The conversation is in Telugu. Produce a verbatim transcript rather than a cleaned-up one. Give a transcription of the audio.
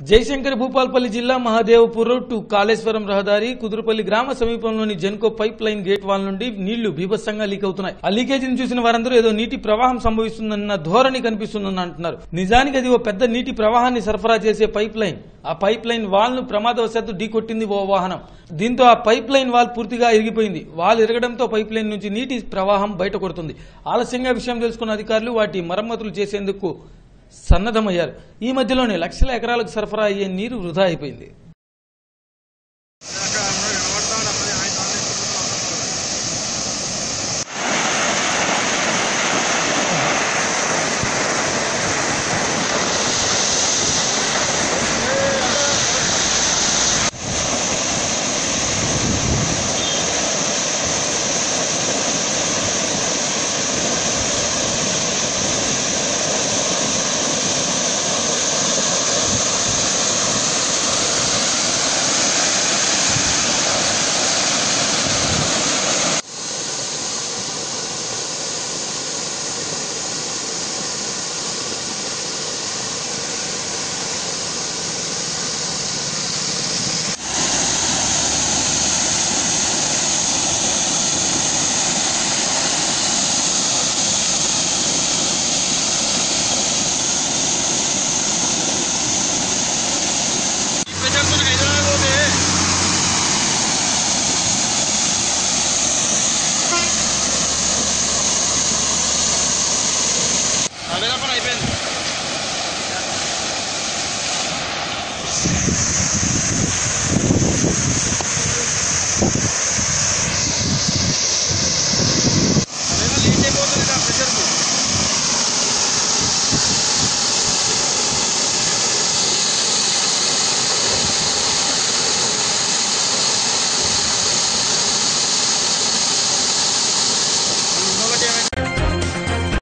జయశంకర్ భూపాల్పల్లి జిల్లా మహదేవపూర్ టు కాళేశ్వరం రహదారి కుదురుపల్లి గ్రామ సమీపంలోని Genco pipeline gate valve నుండి నీళ్లు బీభత్సంగా లీక్ అవుతున్నాయి. ఆ లీకేజీని చూసిన వారందరూ ఏదో నీటి ప్రవాహం సంభవిస్తుందన్న ధోరణి కనిపిస్తుందని అంటున్నారు. నిజానికి అది ఓ పెద్ద నీటి ప్రవాహాన్ని సరఫరా చేసే పైప్ లైన్. ఆ పైప్ లైన్ వాల్ ను ప్రమాదవశాత్తు ఢీకొట్టింది ఓ వాహనం. దీంతో ఆ పైప్ లైన్ వాల్ పూర్తిగా ఇరిగిపోయింది. వాల్ ఇరగడంతో పైప్ లైన్ నుంచి నీటి ప్రవాహం బయట కొడుతుంది. ఆలస్యంగా విషయం తెలుసుకున్న అధికారులు వాటి మరమ్మతులు చేసేందుకు సన్నద్దమయ్యారు. ఈ మధ్యలోనే లక్షల ఎకరాలకు సరఫరా అయ్యే నీరు వృధా అయిపోయింది. అయిపోయింది.